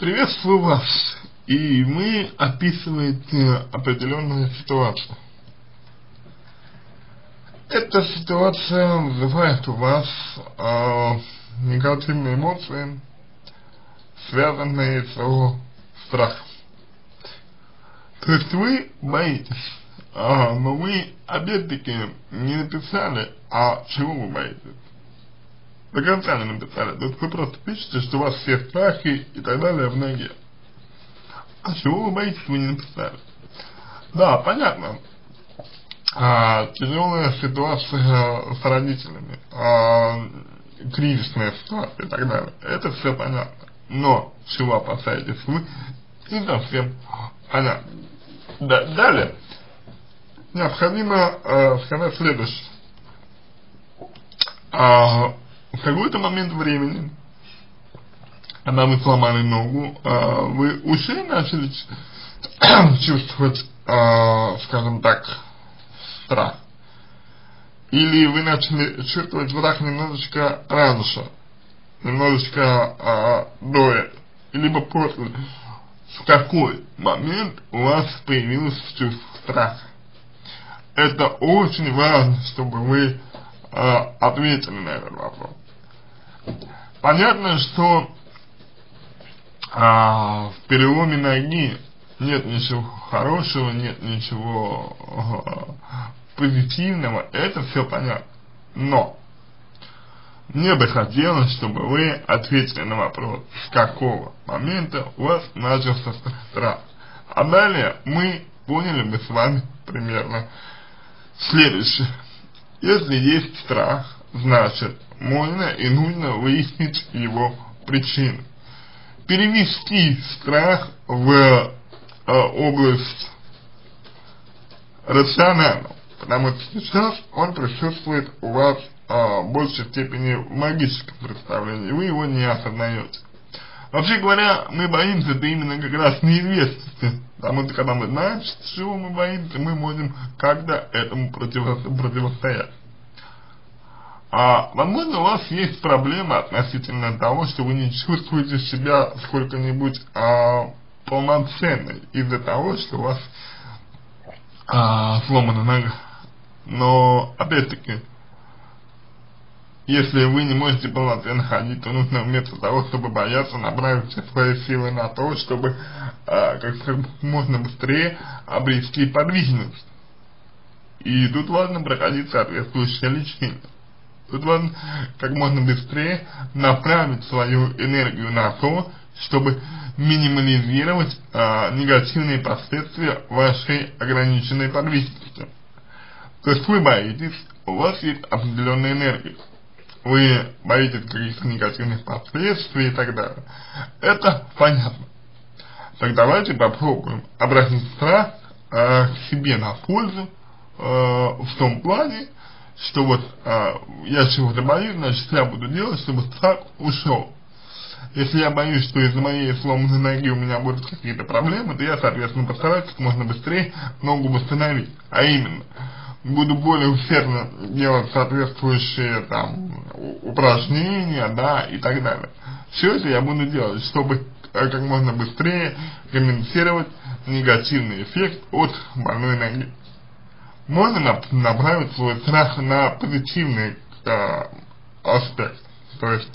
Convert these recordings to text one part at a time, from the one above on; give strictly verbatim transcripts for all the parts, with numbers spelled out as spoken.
Приветствую вас, и мы описываете определенную ситуацию. Эта ситуация вызывает у вас э, негативные эмоции, связанные с страхом. То есть вы боитесь, э, но вы опять-таки не написали, а чего вы боитесь. До конца не написали. То есть вы просто пишете, что у вас все страхи и так далее в ноге. А чего вы боитесь, вы не написали. Да, понятно. А, тяжелая ситуация с родителями, а, кризисная ситуация и так далее. Это все понятно. Но чего опасаетесь вы, не совсем понятно. Да, далее необходимо э, сказать следующее. А, в какой-то момент времени, когда вы сломали ногу, э, вы уже начали чувствовать, э, скажем так, страх? Или вы начали чувствовать страх немножечко раньше, немножечко э, до этого, либо после? В какой момент у вас появилось чувство страха? Это очень важно, чтобы вы э, ответили на этот вопрос. Понятно, что э, в переломе ноги нет ничего хорошего, нет ничего э, позитивного, это все понятно. Но мне бы хотелось, чтобы вы ответили на вопрос, с какого момента у вас начался страх. А далее мы поняли бы с вами примерно следующее. Если есть страх, значит можно и нужно выяснить его причину. Перевести страх в э, область рациональную, потому что сейчас он присутствует у вас э, в большей степени в магическом представлении, вы его не осознаете. Вообще говоря, мы боимся-то именно как раз неизвестности, потому что когда мы знаем, чего мы боимся, мы можем как-то этому противо противостоять. А, возможно, у вас есть проблема относительно того, что вы не чувствуете себя сколько-нибудь а, полноценной из-за того, что у вас а, сломана нога. Но, опять-таки, если вы не можете полноценно ходить, то нужно вместо того, чтобы бояться, направить все свои силы на то, чтобы а, как можно быстрее обрести подвижность. И тут важно проходить соответствующее лечение. Тут важно как можно быстрее направить свою энергию на то, чтобы минимализировать а, негативные последствия вашей ограниченной подвижности. То есть вы боитесь, у вас есть определенная энергия, вы боитесь каких-то негативных последствий и так далее. Это понятно. Так давайте попробуем обратить страх а, к себе на пользу а, в том плане, что вот а, я чего-то боюсь, значит я буду делать, чтобы страх ушел. Если я боюсь, что из-за моей сломанной ноги у меня будут какие-то проблемы, то я, соответственно, постараюсь как можно быстрее ногу восстановить. А именно, буду более усердно делать соответствующие там упражнения, да, и так далее. Все это я буду делать, чтобы как можно быстрее компенсировать негативный эффект от больной ноги. Можно направить свой страх на позитивный э, аспект, то есть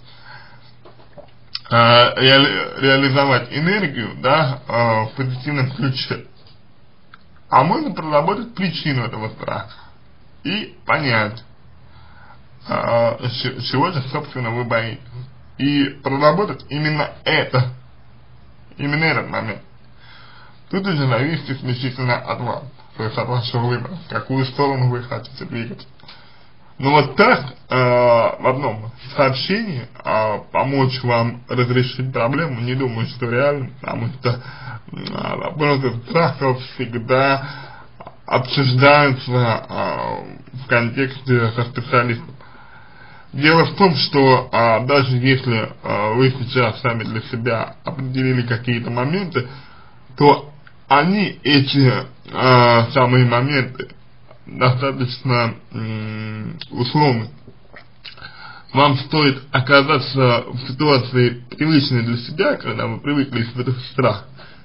э, реали, реализовать энергию, да, э, в позитивном ключе. А можно проработать причину этого страха и понять, э, чего же, собственно, вы боитесь. И проработать именно это, именно этот момент. Тут уже зависит исключительно от вас. То есть от вашего выбора, в какую сторону вы хотите двигаться. Но вот так, э, в одном сообщении, э, помочь вам разрешить проблему, не думаю, что реально, потому что э, вопросы страхов всегда обсуждаются э, в контексте со специалистом. Дело в том, что э, даже если э, вы сейчас сами для себя определили какие-то моменты, то они, эти э, самые моменты, достаточно э, условны. вам стоит оказаться в ситуации привычной для себя, когда вы привыкли испытывать страх,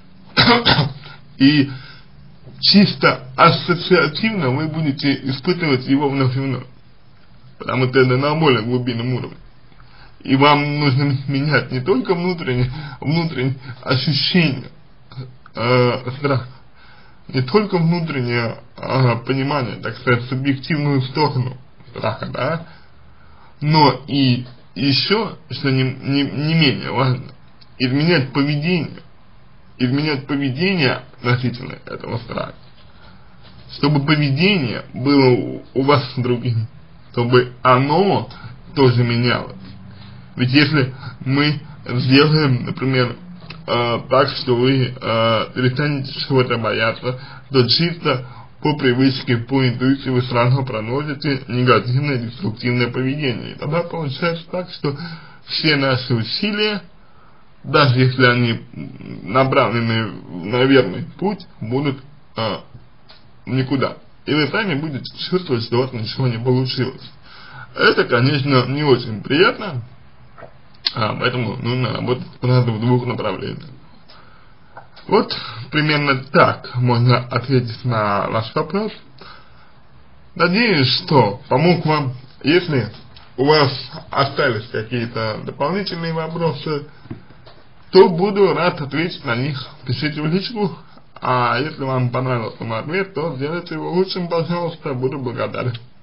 и чисто ассоциативно вы будете испытывать его вновь и вновь, потому что это на более глубинном уровне. И вам нужно менять не только внутреннее, внутреннее ощущение э, страха, не только внутреннее э, понимание, так сказать, субъективную сторону страха, да, но и еще, что не, не, не менее важно, изменять поведение, изменять поведение относительно этого страха, чтобы поведение было у вас другим, чтобы оно тоже менялось. Ведь если мы сделаем, например, э, так, что вы э, перестанете чего-то бояться, то чисто по привычке, по интуиции вы сразу проносите негативное, деструктивное поведение. И тогда получается так, что все наши усилия, даже если они направлены на верный путь, будут э, никуда. И вы сами будете чувствовать, что у вас ничего не получилось. Это, конечно, не очень приятно. А, поэтому нужно работать сразу в двух направлениях. Вот примерно так можно ответить на ваш вопрос. Надеюсь, что помог вам. Если у вас остались какие-то дополнительные вопросы, то буду рад ответить на них. Пишите в личку. А если вам понравился мой ответ, то сделайте его лучшим, пожалуйста, буду благодарен.